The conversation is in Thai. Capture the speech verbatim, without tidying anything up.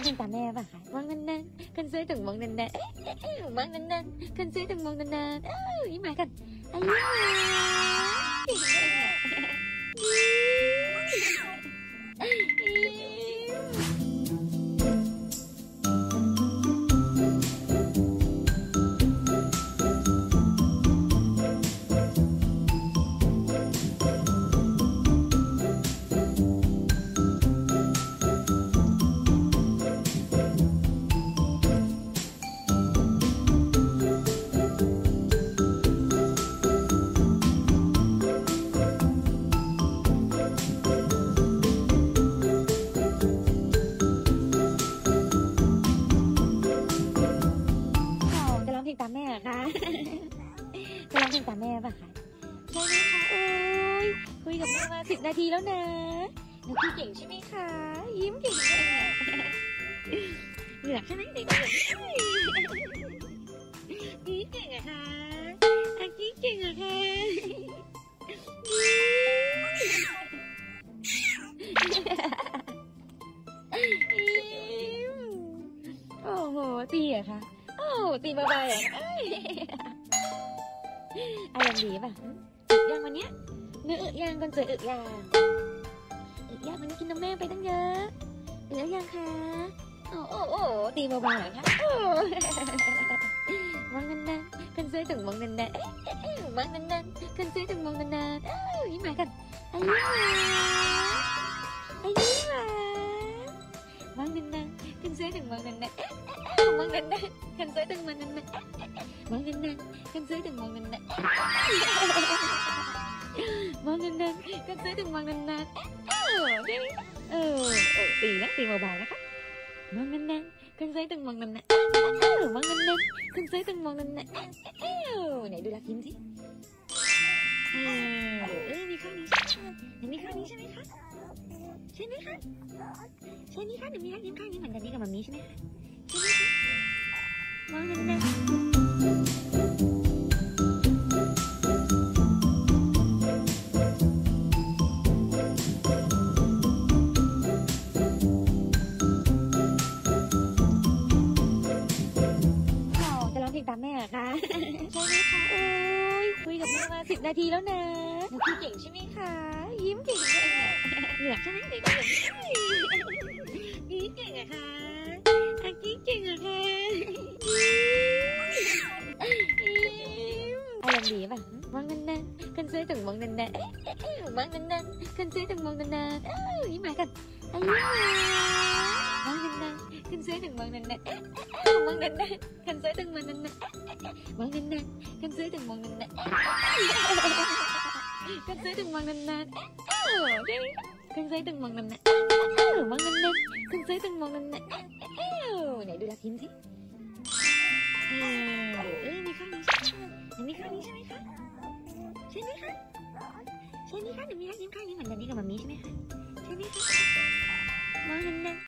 เพลงตามแม่ป่ะคะมองนานๆคนสวยต้องมองนานๆเอ๊ะเอ๊ะเอ๊ะมองนานๆคนสวยต้องมองนานๆเอ้ายิ้มมากันอายุเก่งเลยอ่ะเพลงตามแม่ค่ะจะร้องเพลงตามแม่ป่ะคะใช่ไหมคะโอ้ยคุยกับแม่มาสิบนาทีแล้วนะหนูคุยเก่งใช่ไหมคะยิ้มเก่งเลยอ่ะเหลือกใช่ไหมเด็กเหลือกยิ้มเก่งอะคะอากี้เก่งอะคะยิ้มโอ้โหตีอะคะโอ้ตีมาใบอ่ะอารมณ์ดีป่ะอึยังวันเนี้ยเนื้ออึยังคนสวยอึยังอึยังมันกินนมแม่ไปตั้งเยอะอึยังคะโอ้โอ้โอ้ตีมาใบอ่ะคะมองนานๆคนสวยต้องมองนานๆเอ๊ะเอ๊ะมองนานๆคนสวยต้องมองนานๆเอ้ายิ้มมากันอายุอายุมามองนานๆคนสวยต้องมองนานๆมองนานๆคนสวยต้องมองนานๆมองนานๆคนสวยต้องมองนานๆมองนานๆคนสวยต้องมองนานๆเออได้ไหมเออโอ้ตีนะตีเบาๆนะคะมองนานๆคนสวยต้องมองนานๆเออมองนานๆคนสวยต้องมองนานๆเออไหนดูรักยิ้มสิเออเออมีข้างนี้ใช่ไหมเห็นมีข้างนี้ใช่ไหมคะใช่ไหมคะใช่ไหมคะเดี๋ยวมีรักยิ้มข้างนี้เหมือนกันนี่กับแบบนี้ใช่ไหมคะใช่ไหมคะมองนานเพลงตามแม่ค่ะใช่ไหมคะโอ้ยคุยกับแม่มาสิบนาทีแล้วนะหนูคุยเก่งใช่ไหมคะยิ้มเก่งเลยอ่ะเหลือกใช่ไหมเด็กเหลือกยิ้มเก่งอะคะอากี้เก่งอะคะอารมณ์ดีป่ะมองนานๆคนสวยต้องมองนานๆเอ๊ะเอ๊ะมองนานๆคนสวยต้องมองนานๆเอ้ายิ้มมากันอายุมองนานๆคนสวยต้องมองนานๆเอ๊ะเอ๊ะมองนานๆคนสวยต้องมองนานๆมองนานๆคนสวยต้องมองนานๆคนสวยต้องมองนานๆเอ้าได้ไหมคนสวยต้องมองนานๆเอ้ามองนานๆคนสวยต้องมองนานๆเอ้าไหนดูรักยิ้มสิเออเออมีข้างนี้ใช่ไหมเห็นมีข้างนี้ใช่ไหมคะใช่ไหมคะใช่ไหมคะเดี๋ยวมีรักยิ้มข้างนี้เหมือนกันนี่กับแบบนี้ใช่ไหมคะใช่ไหมคะมองนาน